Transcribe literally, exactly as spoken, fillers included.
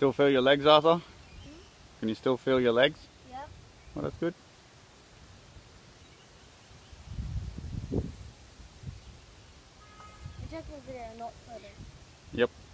Still feel your legs, Arthur? Hmm? Can you still feel your legs? Yep. Well, that's good. I'm taking a video, not photo. Yep.